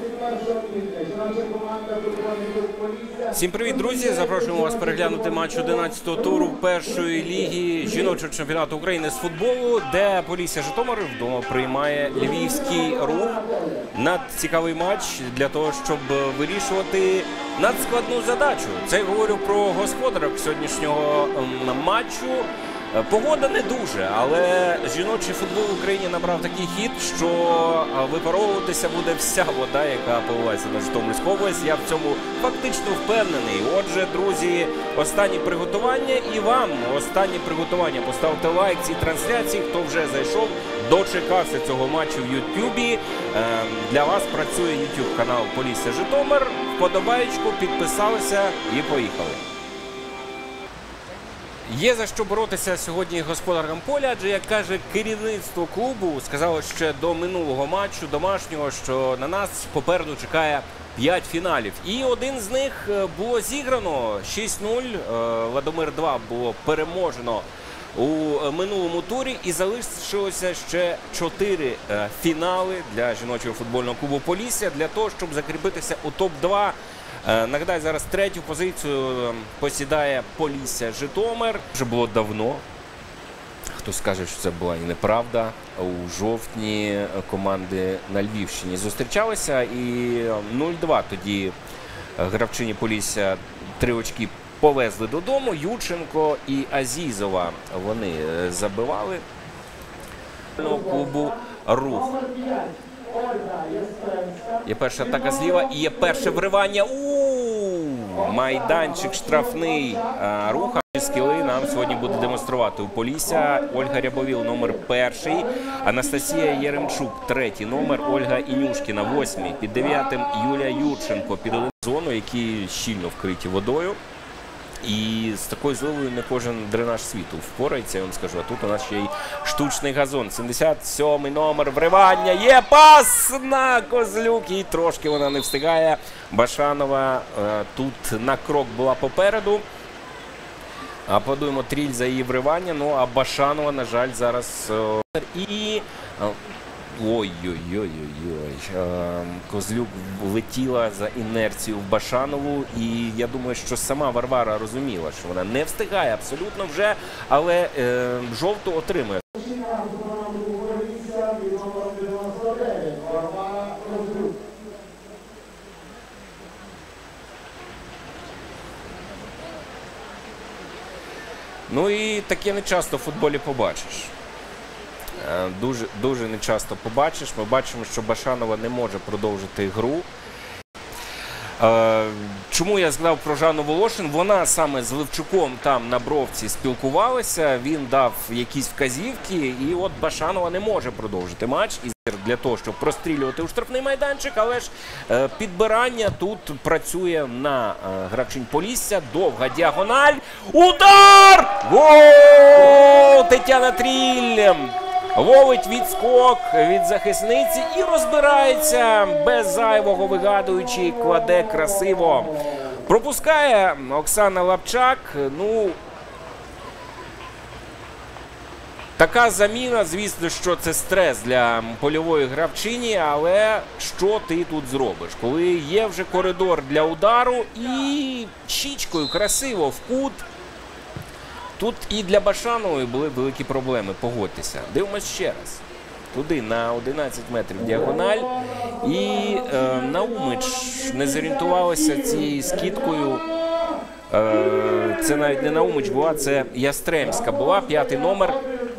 Всім привіт, друзі! Запрошуємо вас переглянути матч 11-го туру першої ліги жіночого чемпіонату України з футболу, де Полісся Житомир вдома приймає Львівський Рух. Надцікавий матч для того, щоб вирішувати надскладну задачу. Це я говорю про господарок сьогоднішнього матчу. Погода не дуже, але жіночий футбол в Україні набрав такий хід, що випаровуватися буде вся вода, яка поливається на Житомирську область. Я в цьому фактично впевнений. Отже, друзі, останні приготування і вам останні приготування. Поставте лайк цій трансляції, хто вже зайшов, дочекався цього матчу в Ютубі. Для вас працює Ютуб канал Полісся Житомир. Вподобаєчку, підписалися і поїхали. Є за що боротися сьогодні господаркам поля, адже, як каже керівництво клубу, сказало ще до минулого матчу домашнього, що на нас попереду чекає 5 фіналів. І один з них було зіграно 6-0, Ладомир-2 було переможено у минулому турі і залишилося ще 4 фінали для жіночого футбольного клубу Полісся для того, щоб закріпитися у топ-2. Нагадаю, зараз третю позицію посідає Полісся Житомир. Вже було давно. Хтось скаже, що це була і неправда. У жовтні команди на Львівщині зустрічалися і 0-2 тоді гравчині Полісся 3 очки повезли додому. Юченко і Азізова вони забивали клубу «Рух». Є перша атака зліва і є перше вривання. Майданчик штрафний Руха. Скіли нам сьогодні буде демонструвати у Полісся. Ольга Рябовіл, номер 1. Анастасія Єремчук, 3-й номер. Ольга Інюшкіна, 8-й. Під 9-м Юлія Юрченко. Під 11 зону, які щільно вкриті водою. І з такою зливою не кожен дренаж світу впорається, я вам скажу. А тут у нас ще й штучний газон. 77-й номер, вривання. Є пас на Козлюк. І трошки вона не встигає. Башанова тут на крок була попереду. Аплодуємо Тріль за її вривання. Ну, а Башанова, на жаль, зараз... І... Ой-ой-ой-ой-ой. Козлюк влетіла за інерцію в Башанову. І я думаю, що сама Варвара розуміла, що вона не встигає абсолютно вже, але жовту отримує. Ну і таке не часто в футболі побачиш. Дуже не часто побачиш. Ми бачимо, що Башанова не може продовжити гру. Чому я згадав про Жанну Волошин? Вона саме з Левчуком там на бровці спілкувалася, він дав якісь вказівки, і от Башанова не може продовжити матч для того, щоб прострілювати у штрафний майданчик, але ж підбирання тут працює на гравчинь Полісся. Довга діагональ. Удар! Гол! Тетяна Тріль ловить відскок від захисниці і розбирається без зайвого, вигадуючи, кладе красиво. Пропускає Оксана Лапчак. Ну, така заміна, звісно, що це стрес для польової гравчині, але що ти тут зробиш? Коли є вже коридор для удару і щічкою красиво в кут. Тут і для Башанової були великі проблеми, погодьтеся. Дивимось ще раз. Туди на 11 метрів діагональ. І Наумич не зорієнтувалася цією скидкою. Це навіть не Наумич була, це Ястремська була, 5-й номер.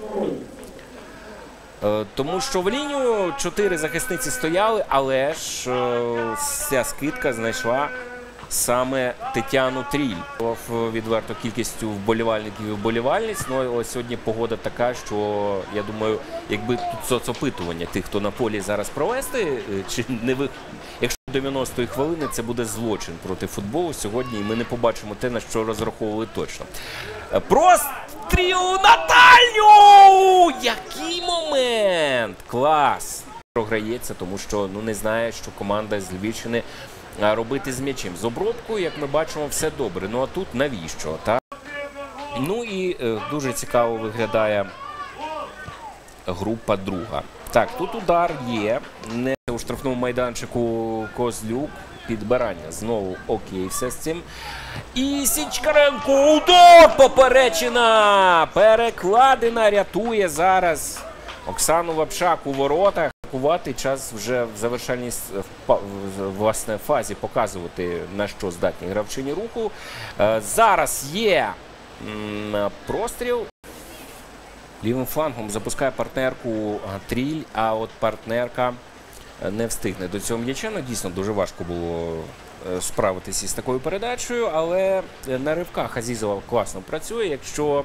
Тому що в лінію 4 захисниці стояли, але ж ця скидка знайшла саме Тетяну Тріль. Відверто кількістю вболівальників і вболівальниць. Ну, ось сьогодні погода така, що, я думаю, якби тут соцопитування тих, хто на полі зараз провести, чи не якщо до 90-ї хвилини, це буде злочин проти футболу сьогодні, і ми не побачимо те, на що розраховували точно. Простріл Наталю! Який момент! Клас! Програється, тому що не знає, що команда з Львівщини робити з м'ячем. З обробкою, як ми бачимо, все добре. Ну а тут навіщо? Так? Ну і дуже цікаво виглядає група друга. Так, тут удар є. Не у штрафному майданчику Козлюк. Підбирання. Знову окей, все з цим. І Січкаренко. Удар! Поперечина! Перекладина рятує зараз Оксану Лапчак у воротах. Час вже в завершальній власне, фазі показувати, на що здатні гравчині Руху. Зараз є простріл. Лівим флангом запускає партнерку Тріль, а от партнерка не встигне до цього м'яча. Ну, дійсно, дуже важко було справитися із такою передачею, але на ривках Азізова класно працює. Якщо,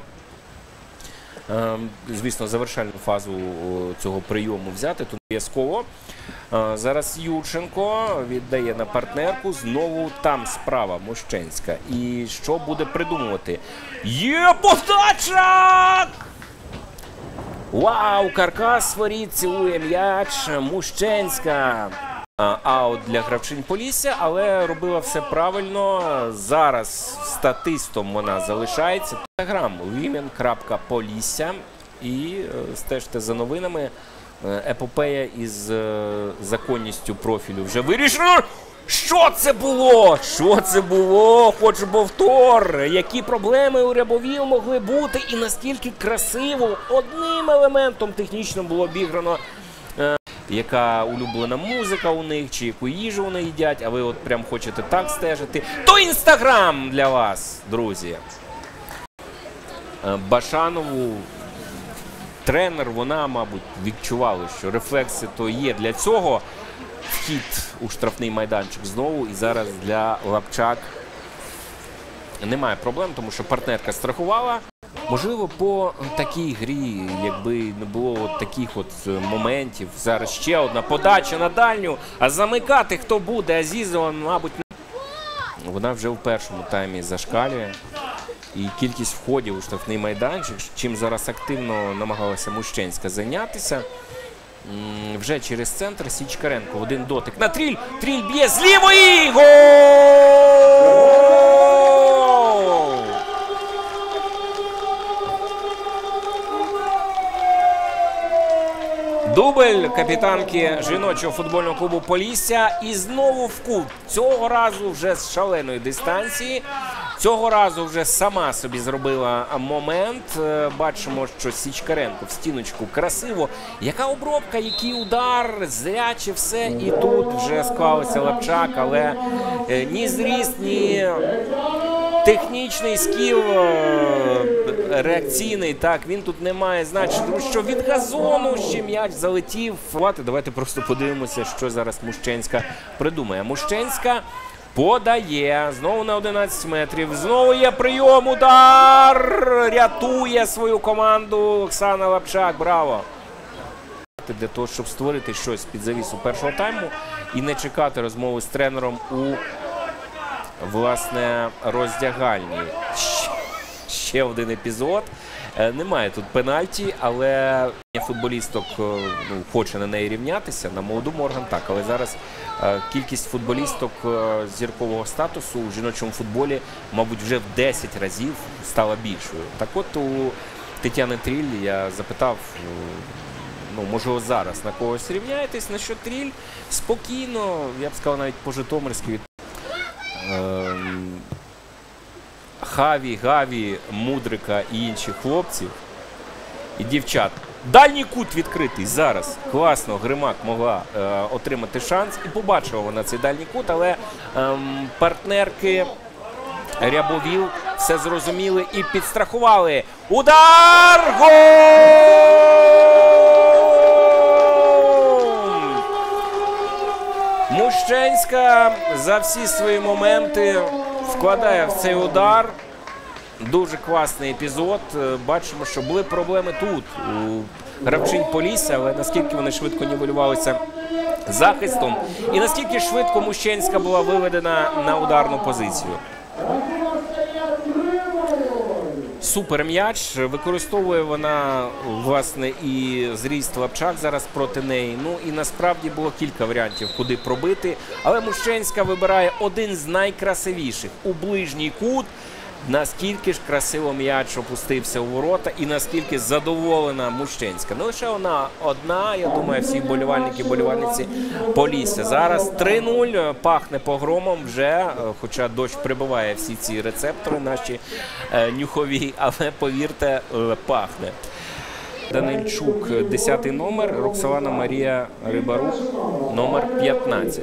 звісно, завершальну фазу цього прийому взяти, то обов'язково. Зараз Юрченко віддає на партнерку. Знову там справа Мущенська. І що буде придумувати? Є подача! Вау! Каркас воріт, цілує м'яч. Мущенська. Аут для гравчинь Полісся, але робила все правильно. Зараз статистом вона залишається. Інстаграм women.polісся. І стежте за новинами. Епопея із законністю профілю вже вирішено. Що це було? Що це було? Хочу повтор. Які проблеми у Рябовіл могли бути і наскільки красиво одним елементом технічно було обіграно. Яка улюблена музика у них, чи яку їжу вони їдять, а ви от прям хочете так стежити. То Інстаграм для вас, друзі. Башанову тренер, вона, мабуть, відчувала, що рефлекси то є для цього. Вхід у штрафний майданчик знову. І зараз для Лапчак немає проблем, тому що партнерка страхувала. Можливо, по такій грі, якби не було от таких от моментів. Зараз ще одна подача на дальню. А замикати хто буде? Азізова, мабуть, не. Вона вже в першому таймі зашкалює. І кількість входів у штрафний майданчик, чим зараз активно намагалася Мущенська зайнятися. Вже через центр Січкаренко. Один дотик на Тріль. Тріль б'є з лівої. Гол! Дубль капітанки жіночого футбольного клубу Полісся. І знову в кут. Цього разу вже з шаленої дистанції. Цього разу вже сама собі зробила момент. Бачимо, що Січкаренко в стіночку красиво. Яка обробка, який удар, зряче все. І тут вже склалася Лапчак, але ні зріст, ні технічний скіл реакційний, так, він тут не має значення, тому що від газону ще м'яч залетів. Давайте просто подивимося, що зараз Мущенська придумає. Мущенська подає, знову на 11 метрів, знову є прийом, удар, рятує свою команду Оксана Лапчак, браво. Для того, щоб створити щось під завісу першого тайму і не чекати розмови з тренером у, власне, роздягальні. Ще один епізод. Немає тут пенальті, але футболісток хоче на неї рівнятися, на молоду Морган так, але зараз кількість футболісток зіркового статусу у жіночому футболі, мабуть, вже в 10 разів стала більшою. Так от у Тетяни Тріль я запитав, ну, можливо, зараз на когось рівняєтесь, на що Тріль спокійно, я б сказав, навіть по-житомирськи Хаві, Гаві, Мудрика і інших хлопців і дівчат. Дальній кут відкритий зараз. Класно, Гримак могла отримати шанс. І побачила вона цей дальній кут, але партнерки Рябовіл все зрозуміли і підстрахували. Удар! Гол! Мущенська за всі свої моменти вкладає в цей удар. Дуже класний епізод. Бачимо, що були проблеми тут у гравчинь Полісся, але наскільки вони швидко нівелювалися захистом і наскільки швидко Мущенська була виведена на ударну позицію. Супер м'яч. Використовує вона, власне, і зріст Лапчак зараз проти неї. Ну і насправді було кілька варіантів, куди пробити. Але Мущенська вибирає один з найкрасивіших у ближній кут. наскільки ж красиво м'яч опустився у ворота і наскільки задоволена Мущенська. Ну, лише вона одна, я думаю, всі вболівальники, вболівальниці Полісся. Зараз 3-0, пахне погромом вже, хоча дощ прибиває всі ці рецептори наші нюхові, але, повірте, пахне. Данильчук, 10-й номер, Роксолана Марія Рибарук, номер 15.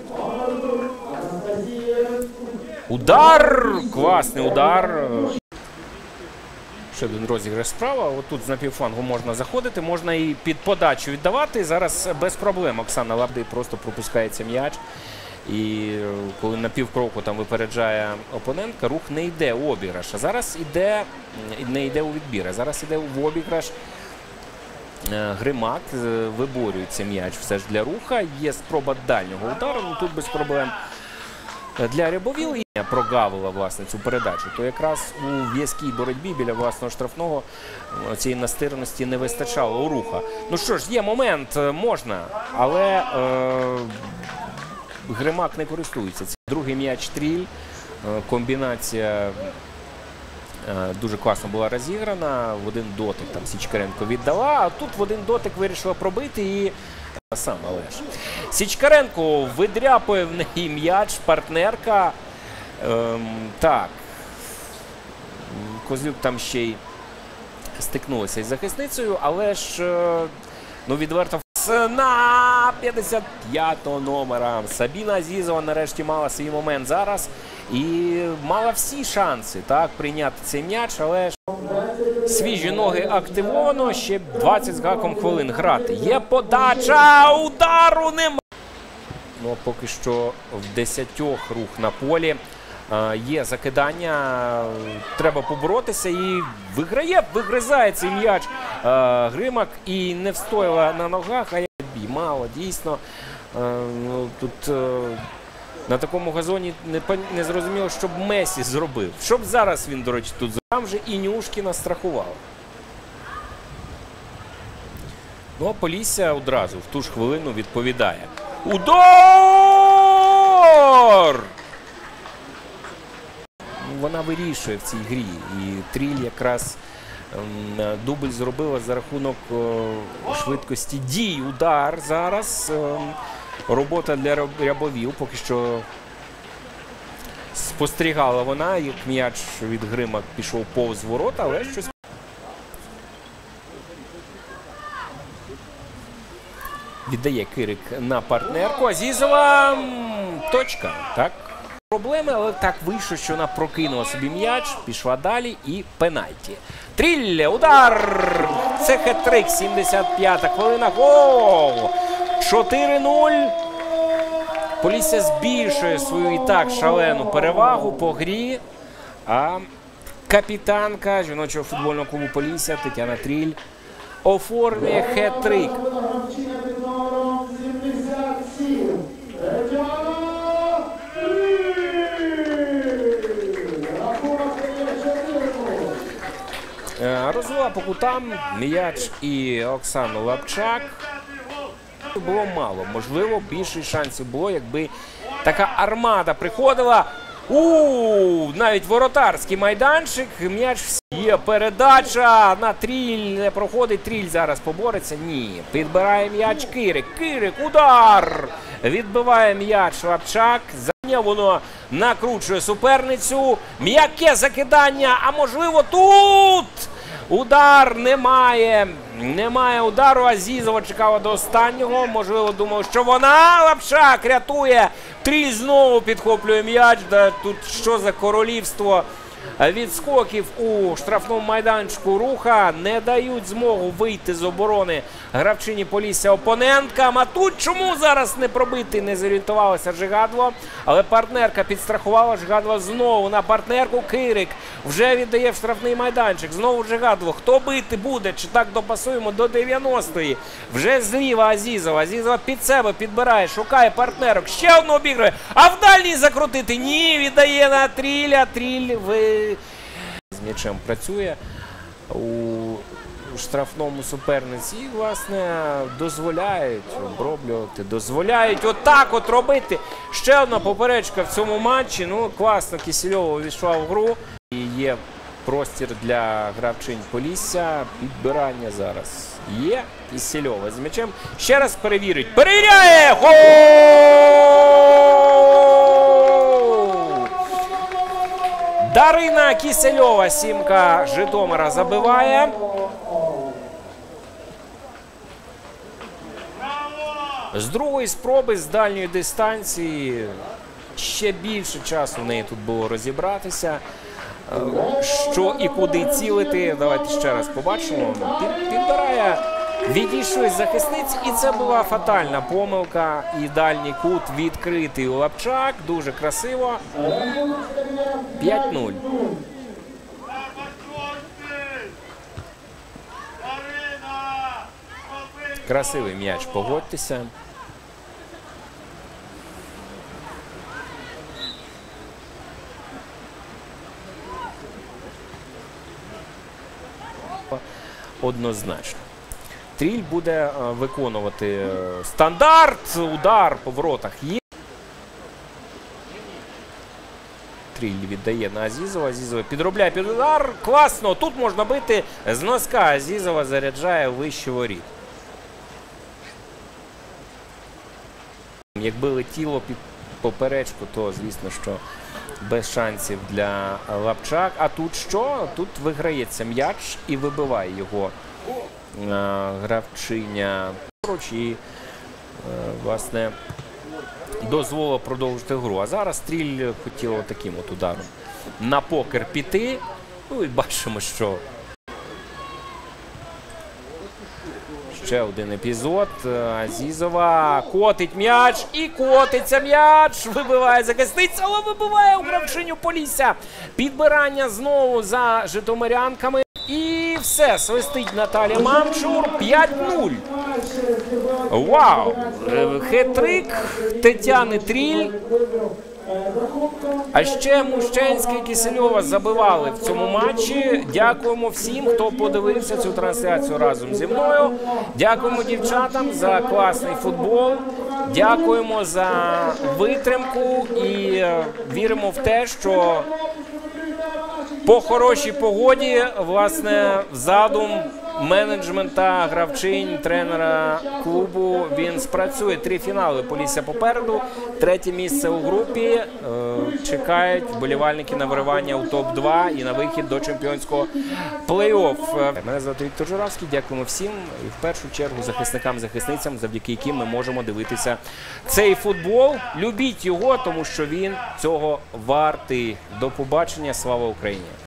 Удар! Класний удар. Ще один розіграш справа. Отут з напівфлангу можна заходити, можна і під подачу віддавати. Зараз без проблем Оксана Лабдий просто пропускається м'яч. І коли на півкроку там випереджає опонентка, рух не йде у обіграш. А зараз не йде у відбір. А зараз йде в обіграш. Гримак, виборюється м'яч все ж для Руха. Є спроба дальнього удару, ну тут без проблем для Рябовіл. І прогавила, власне, цю передачу. То якраз у в'язкій боротьбі біля власного штрафного цієї настирності не вистачало у Руха. Ну що ж, є момент, можна, але Гримак не користується. Другий м'яч Тріль, комбінація дуже класно була розіграна, в один дотик там Січкаренко віддала, а тут в один дотик вирішила пробити і сам Олеж. Січкаренко видряпує в неї м'яч, партнерка. Так, Козлюк там ще й стикнулася із захисницею, але ж ну, відверто на 55-го номера. Сабіна Азізова нарешті мала свій момент зараз і мала всі шанси так прийняти цей м'яч, але ж свіжі ноги активовано, ще 20 з гаком хвилин грати. Є подача, удару нема. Ну, поки що в 10 рух на полі. Є закидання, треба поборотися і вигризає цей м'яч Гримак і не встояла на ногах, а мало, дійсно. Тут на такому газоні не зрозуміло, що б Месі зробив. Що б зараз він, до речі, тут зробив. Там же і Нюшкіна страхував. Ну, а Полісся одразу в ту ж хвилину відповідає. Удар! Вона вирішує в цій грі. І Тріль якраз дубль зробила за рахунок швидкості дій. Удар зараз. Робота для Рябовіл. Поки що спостерігала вона, як м'яч від Гримак пішов повз ворота, але щось... Віддає Кирик на партнерку. Азізова точка. Так. Проблеми, але так вийшло, що вона прокинула собі м'яч, пішла далі і пенальті. Тріль, удар! Це хет-трик, 75-та хвилина. Гол! 4-0. Полісся збільшує свою і так шалену перевагу по грі. А капітанка жіночого футбольного клубу Полісся Тетяна Тріль оформлює хет-трик. Розвела по кутам м'яч і Оксану Лапчак. Було мало. Можливо, більше шансів було, якби така армада приходила. Навіть воротарський майданчик. М'яч є. Передача на Тріль. Не проходить. Тріль зараз побореться. Ні. Підбирає м'яч Кирик. Кирик. Удар. Відбиває м'яч Лапчак. Воно накручує суперницю. М'яке закидання. А можливо тут удар немає. Немає удару. Азізова чекала до останнього. Можливо, думав, що вона. Лапчак рятує. Тріль знову підхоплює м'яч. Да, тут що за королівство відскоків у штрафному майданчику Руха. Не дають змогу вийти з оборони гравчині Полісся опоненткам. А тут чому зараз не пробити? Не зорієнтувалася Жигадло. Але партнерка підстрахувала. Жигадло знову на партнерку. Кирик вже віддає в штрафний майданчик. Знову Жигадло. Хто бити буде? Чи так допасуємо до 90-ї? Вже зліва Азізова. Азізова під себе підбирає, шукає партнерок. Ще одну обігрує. А в дальній закрутити? Ні, віддає на Тріля. Тріль з м'ячем працює у штрафному суперниці. І, власне, дозволяють оброблювати, дозволяють отак от робити. Ще одна поперечка в цьому матчі. Ну, класно Кисельова увійшла в гру. І є простір для гравчинь Полісся. Підбирання зараз є. Кісельова з м'ячем. Ще раз перевірить. Перевіряє! Гол! Дарина Кісельова, сімка Житомира, забиває. З другої спроби, з дальньої дистанції. Ще більше часу в неї тут було розібратися. Що і куди цілити. Давайте ще раз побачимо. Підбирає, відійшли з захисниць. І це була фатальна помилка. І дальній кут відкритий у Лапчак. Дуже красиво. 5-0. Красивий м'яч, погодьтеся. Однозначно. Тріль буде виконувати стандарт. Удар по воротах є. Тріль віддає на Азізова. Азізова підробляє під удар. Класно. Тут можна бити з носка. Азізова заряджає вище воріт. Якби летіло під поперечку, то, звісно, що без шансів для Лапчак. А тут що? Тут виграється м'яч і вибиває його гравчиня поруч і, власне, дозволило продовжити гру. А зараз Тріль хотіла таким от ударом на покер піти. Ну і бачимо, що ще один епізод. Азізова котить м'яч і котиться м'яч. Вибиває захисниця, але вибиває у гравчиню Полісся. Підбирання знову за житомирянками. І все, свистить Наталія Мамчур. 5-0. Вау! Хет-трик Тетяни Тріль. А ще Мущенська і Кісельова забивали в цьому матчі. Дякуємо всім, хто подивився цю трансляцію разом зі мною. Дякуємо дівчатам за класний футбол. Дякуємо за витримку і віримо в те, що по хорошій погоді, власне, задум менеджмента, гравчинь, тренера клубу, він спрацює. 3 фінали Полісся попереду. 3-те місце у групі. Чекають вболівальники на виривання у топ-2 і на вихід до чемпіонського плей-офф. Мене звати Віктор Журавський. Дякуємо всім. І в першу чергу захисникам-захисницям, завдяки яким ми можемо дивитися цей футбол. Любіть його, тому що він цього вартий. До побачення. Слава Україні!